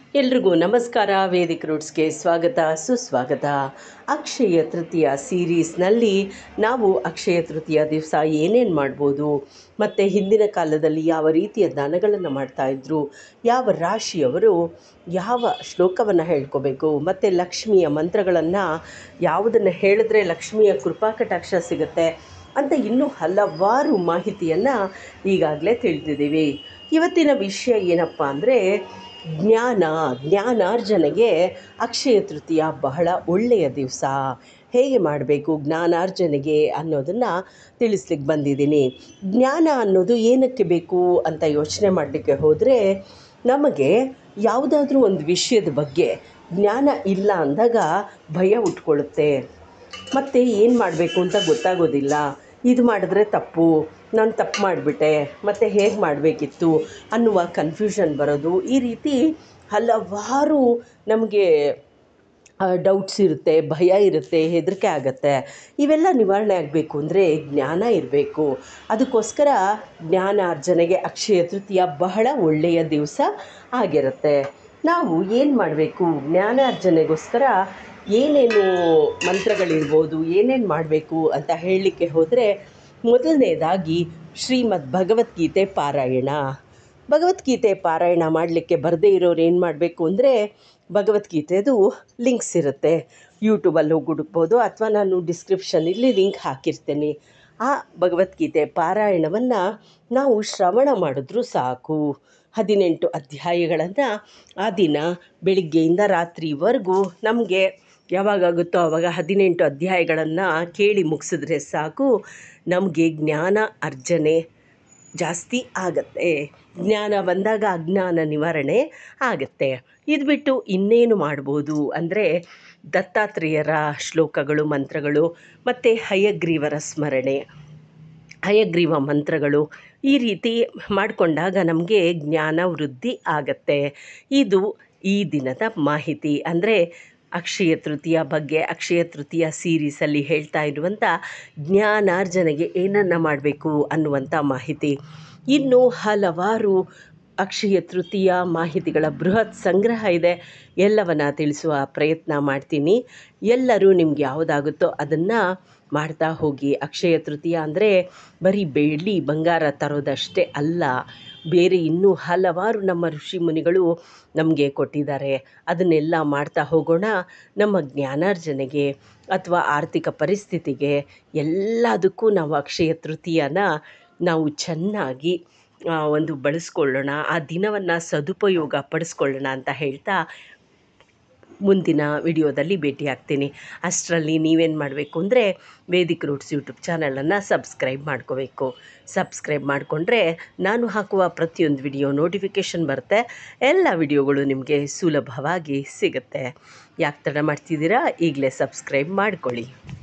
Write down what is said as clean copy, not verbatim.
ಎಲ್ರಿಗೂ ನಮಸ್ಕಾರ. ವೇದಿಕ್ ರೂಟ್ಸ್ಗೆ ಸ್ವಾಗತ ಸುಸ್ವಾಗತ. ಅಕ್ಷಯ ತೃತೀಯ ಸೀರೀಸ್ನಲ್ಲಿ ನಾವು ಅಕ್ಷಯ ತೃತೀಯ ದಿವಸ ಏನೇನು ಮಾಡ್ಬೋದು, ಮತ್ತು ಹಿಂದಿನ ಕಾಲದಲ್ಲಿ ಯಾವ ರೀತಿಯ ದಾನಗಳನ್ನು ಮಾಡ್ತಾಯಿದ್ರು, ಯಾವ ರಾಶಿಯವರು ಯಾವ ಶ್ಲೋಕವನ್ನು ಹೇಳ್ಕೋಬೇಕು, ಮತ್ತು ಲಕ್ಷ್ಮಿಯ ಮಂತ್ರಗಳನ್ನು ಯಾವುದನ್ನು ಹೇಳಿದ್ರೆ ಲಕ್ಷ್ಮಿಯ ಕೃಪಾ ಕಟಾಕ್ಷ ಸಿಗುತ್ತೆ ಅಂತ ಇನ್ನೂ ಹಲವಾರು ಮಾಹಿತಿಯನ್ನು ಈಗಾಗಲೇ ತಿಳಿದಿದ್ದೀವಿ. ಇವತ್ತಿನ ವಿಷಯ ಏನಪ್ಪ ಅಂದರೆ ಜ್ಞಾನಾರ್ಜನೆಗೆ ಅಕ್ಷಯ ತೃತೀಯ ಬಹಳ ಒಳ್ಳೆಯ ದಿವಸ. ಹೇಗೆ ಮಾಡಬೇಕು ಜ್ಞಾನಾರ್ಜನೆಗೆ ಅನ್ನೋದನ್ನು ತಿಳಿಸ್ಲಿಕ್ಕೆ ಬಂದಿದ್ದೀನಿ. ಜ್ಞಾನ ಅನ್ನೋದು ಏನಕ್ಕೆ ಬೇಕು ಅಂತ ಯೋಚನೆ ಮಾಡಲಿಕ್ಕೆ ಹೋದರೆ, ನಮಗೆ ಯಾವುದಾದ್ರೂ ಒಂದು ವಿಷಯದ ಬಗ್ಗೆ ಜ್ಞಾನ ಇಲ್ಲ ಅಂದಾಗ ಭಯ ಉಟ್ಕೊಳ್ಳುತ್ತೆ. ಮತ್ತು ಏನು ಮಾಡಬೇಕು ಅಂತ ಗೊತ್ತಾಗೋದಿಲ್ಲ. ಇದು ಮಾಡಿದ್ರೆ ತಪ್ಪು, ನಾನು ತಪ್ಪು ಮಾಡಿಬಿಟ್ಟೆ, ಮತ್ತು ಹೇಗೆ ಮಾಡಬೇಕಿತ್ತು ಅನ್ನುವ ಕನ್ಫ್ಯೂಷನ್ ಬರೋದು. ಈ ರೀತಿ ಹಲವಾರು ನಮಗೆ ಡೌಟ್ಸ್ ಇರುತ್ತೆ, ಭಯ ಇರುತ್ತೆ, ಹೆದರಿಕೆ ಆಗುತ್ತೆ. ಇವೆಲ್ಲ ನಿವಾರಣೆ ಆಗಬೇಕು ಅಂದರೆ ಜ್ಞಾನ ಇರಬೇಕು. ಅದಕ್ಕೋಸ್ಕರ ಜ್ಞಾನಾರ್ಜನೆಗೆ ಅಕ್ಷಯ ತೃತೀಯ ಬಹಳ ಒಳ್ಳೆಯ ದಿವಸ ಆಗಿರುತ್ತೆ. ನಾವು ಏನು ಮಾಡಬೇಕು ಜ್ಞಾನಾರ್ಜನೆಗೋಸ್ಕರ, ಏನೇನು ಮಂತ್ರಗಳಿರ್ಬೋದು, ಏನೇನು ಮಾಡಬೇಕು ಅಂತ ಹೇಳಲಿಕ್ಕೆ ಹೋದರೆ, ಮೊದಲನೇದಾಗಿ ಶ್ರೀಮದ್ ಭಗವದ್ಗೀತೆ ಪಾರಾಯಣ. ಭಗವದ್ಗೀತೆ ಪಾರಾಯಣ ಮಾಡಲಿಕ್ಕೆ ಬರದೇ ಇರೋರು ಏನು ಮಾಡಬೇಕು ಅಂದರೆ, ಭಗವದ್ಗೀತೆದು ಲಿಂಕ್ಸ್ ಇರುತ್ತೆ, ಯೂಟ್ಯೂಬಲ್ಲಿ ಹೋಗಿ ಹುಡುಕ್ಬೋದು, ಅಥವಾ ನಾನು ಡಿಸ್ಕ್ರಿಪ್ಷನಲ್ಲಿ ಲಿಂಕ್ ಹಾಕಿರ್ತೀನಿ. ಆ ಭಗವದ್ಗೀತೆ ಪಾರಾಯಣವನ್ನು ನಾವು ಶ್ರವಣ ಮಾಡಿದ್ರೂ ಸಾಕು. 18 ಅಧ್ಯಾಯಗಳನ್ನು ಆ ದಿನ ಬೆಳಿಗ್ಗೆಯಿಂದ ರಾತ್ರಿವರೆಗೂ ನಮಗೆ ಯಾವಾಗಾಗುತ್ತೋ ಆವಾಗ 18 ಅಧ್ಯಾಯಗಳನ್ನು ಕೇಳಿ ಮುಗಿಸಿದ್ರೆ ಸಾಕು, ನಮಗೆ ಜ್ಞಾನ ಅರ್ಜನೆ ಜಾಸ್ತಿ ಆಗತ್ತೆ. ಜ್ಞಾನ ಬಂದಾಗ ಅಜ್ಞಾನ ನಿವಾರಣೆ ಆಗುತ್ತೆ. ಇದು ಬಿಟ್ಟು ಇನ್ನೇನು ಮಾಡ್ಬೋದು ಅಂದರೆ, ದತ್ತಾತ್ರೇಯರ ಶ್ಲೋಕಗಳು, ಮಂತ್ರಗಳು, ಮತ್ತು ಹಯಗ್ರೀವರ ಸ್ಮರಣೆ, ಹಯಗ್ರೀವ ಮಂತ್ರಗಳು, ಈ ರೀತಿ ಮಾಡಿಕೊಂಡಾಗ ನಮಗೆ ಜ್ಞಾನ ವೃದ್ಧಿ ಆಗತ್ತೆ. ಇದು ಈ ದಿನದ ಮಾಹಿತಿ. ಅಂದರೆ ಅಕ್ಷಯ ತೃತೀಯ ಬಗ್ಗೆ ಅಕ್ಷಯ ತೃತೀಯ ಸೀರೀಸಲ್ಲಿ ಹೇಳ್ತಾ ಇರುವಂಥ ಜ್ಞಾನಾರ್ಜನೆಗೆ ಏನನ್ನು ಮಾಡಬೇಕು ಅನ್ನುವಂಥ ಮಾಹಿತಿ. ಇನ್ನು ಹಲವಾರು ಅಕ್ಷಯ ತೃತೀಯ ಮಾಹಿತಿಗಳ ಬೃಹತ್ ಸಂಗ್ರಹ ಇದೆ. ಎಲ್ಲವನ್ನು ತಿಳಿಸುವ ಪ್ರಯತ್ನ ಮಾಡ್ತೀನಿ. ಎಲ್ಲರೂ ನಿಮ್ಗೆ ಯಾವುದಾಗುತ್ತೋ ಅದನ್ನು ಮಾಡ್ತಾ ಹೋಗಿ. ಅಕ್ಷಯ ತೃತೀಯ ಅಂದರೆ ಬರೀ ಬೆಳ್ಳಿ ಬಂಗಾರ ತರೋದಷ್ಟೇ ಅಲ್ಲ, ಬೇರೆ ಇನ್ನೂ ಹಲವಾರು ನಮ್ಮ ಋಷಿ ಮುನಿಗಳು ನಮಗೆ ಕೊಟ್ಟಿದ್ದಾರೆ. ಅದನ್ನೆಲ್ಲ ಮಾಡ್ತಾ ಹೋಗೋಣ. ನಮ್ಮ ಜ್ಞಾನಾರ್ಜನೆಗೆ ಅಥವಾ ಆರ್ಥಿಕ ಪರಿಸ್ಥಿತಿಗೆ ಎಲ್ಲದಕ್ಕೂ ನಾವು ಅಕ್ಷಯ ತೃತೀಯನ ನಾವು ಚೆನ್ನಾಗಿ ಒಂದು ಬಳಸ್ಕೊಳ್ಳೋಣ, ಆ ದಿನವನ್ನು ಸದುಪಯೋಗ ಪಡಿಸ್ಕೊಳ್ಳೋಣ ಅಂತ ಹೇಳ್ತಾ ಮುಂದಿನ ವಿಡಿಯೋದಲ್ಲಿ ಭೇಟಿಯಾಗ್ತೀನಿ. ಅಷ್ಟರಲ್ಲಿ ನೀವೇನು ಮಾಡಬೇಕು ಅಂದರೆ, ವೇದಿಕ್ ರೂಟ್ಸ್ ಯೂಟ್ಯೂಬ್ ಚಾನಲನ್ನು ಸಬ್ಸ್ಕ್ರೈಬ್ ಮಾಡ್ಕೋಬೇಕು. ಸಬ್ಸ್ಕ್ರೈಬ್ ಮಾಡಿಕೊಂಡ್ರೆ ನಾನು ಹಾಕುವ ಪ್ರತಿಯೊಂದು ವಿಡಿಯೋ ನೋಟಿಫಿಕೇಷನ್ ಬರುತ್ತೆ. ಎಲ್ಲ ವಿಡಿಯೋಗಳು ನಿಮಗೆ ಸುಲಭವಾಗಿ ಸಿಗುತ್ತೆ. ಯಾಕೆ ತಡ ಮಾಡ್ತಿದ್ದೀರಾ? ಈಗಲೇ ಸಬ್ಸ್ಕ್ರೈಬ್ ಮಾಡ್ಕೊಳ್ಳಿ.